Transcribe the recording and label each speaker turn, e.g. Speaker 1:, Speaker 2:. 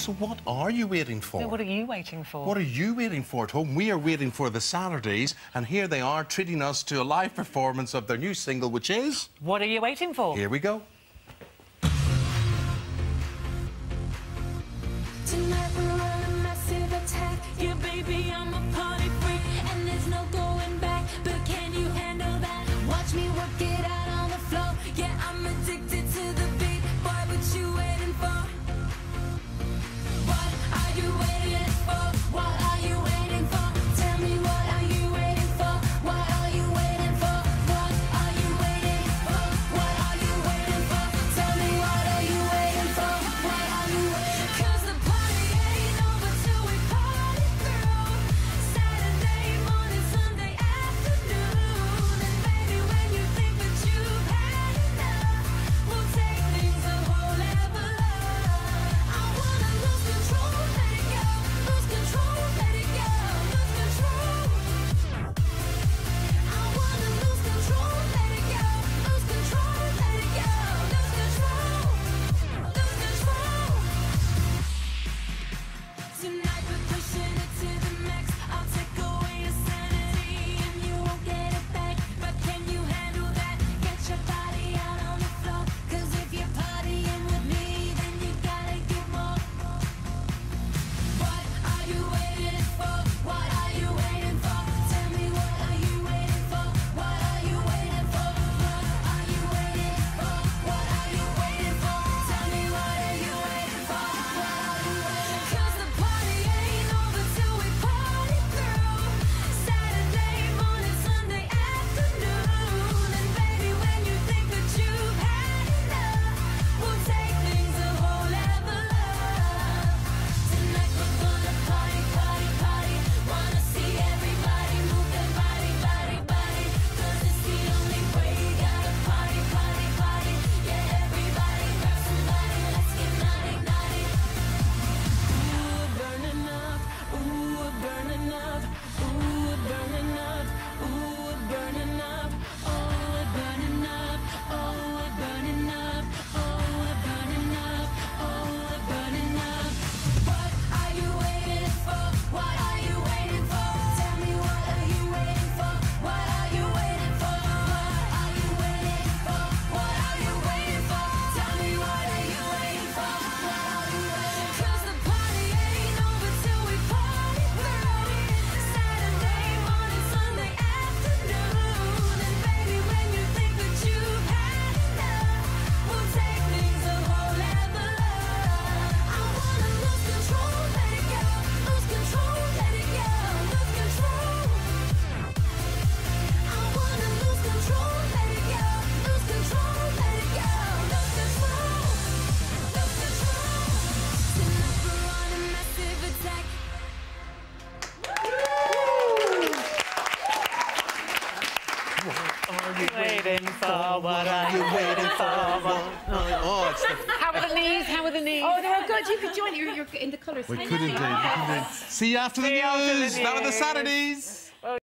Speaker 1: So what are you waiting for?
Speaker 2: No, what are you waiting for?
Speaker 1: What are you waiting for at home? We are waiting for the Saturdays, and here they are treating us to a live performance of their new single, which is...
Speaker 2: What are you waiting for?
Speaker 1: Here we go.
Speaker 3: Tonight we're on a massive attack. Yeah, baby, I'm a party freak, and there's no going back. But can you handle that? Watch me work it out on the floor. Yeah, I'm addicted to the beat. Boy, what you waiting for? What are you waiting for? What are you waiting for? Tell me, what are you waiting for? What are you waiting for? What are you waiting for? What are you waiting for? Tell me, what are you waiting for? What are you waiting for? 'Cause the party ain't over till we party through. Saturday morning, Sunday afternoon. And baby, when you think that you've had enough, we'll take things a whole level up. I wanna lose control, let it go. Lose control, let it go. Lose control. I wanna lose control, let it go. Lose control, let it go. Lose control. Lose control. Tonight we're pushing it to the max. I'll take away your sanity and you won't get it back. But can you handle that? Get your body out on the floor. 'Cause if you're partying with me, then you gotta give more. What are you waiting for? What are you waiting for? Tell me, what are you waiting for? What are you waiting for? What are you waiting for? What are you waiting for? Tell me, what are you waiting for? What are you waiting for? 'Cause the party ain't over till we party through. Saturday morning, Sunday afternoon. And baby, when you think that you've had enough, we'll take things a whole level up. Tonight we're gonna party, party, party. Wanna see everybody move their body, body, body. 'Cause it's the only way. You gotta party, party, party. Yeah, everybody grab somebody. Let's get naughty, naughty. Ooh, we're burning up. Ooh, we're burning up. Ooh, we're burning up. Ooh, we're burning up. Oh, we're burning up. Oh, we're burning up. Oh, we're burning up. Oh, we're burning up. What are you waiting for? What are you waiting for? Tell me, what are you waiting for? What are you waiting for? What are you waiting for? What are you waiting for? Tell me, what are you waiting for? What are you waiting for? 'Cause the party ain't over till we party through. Saturday morning, Sunday afternoon. And baby, when you think that you've had enough, we'll take things a whole level up. I wanna lose control, let it go. Lose control, let it go. Lose control. I wanna lose control, let it go. Lose control, let it go. Lose control. Lose control. Tonight we're on a massive attack.
Speaker 2: Waiting for, what are you
Speaker 1: waiting for? Oh, it's the...
Speaker 2: How are the knees? How are the knees?
Speaker 4: Oh, they were good. You could join. You're in the colours.
Speaker 1: We could indeed. See you after the
Speaker 2: See you after the
Speaker 1: news. That were the
Speaker 2: news.
Speaker 1: Saturdays.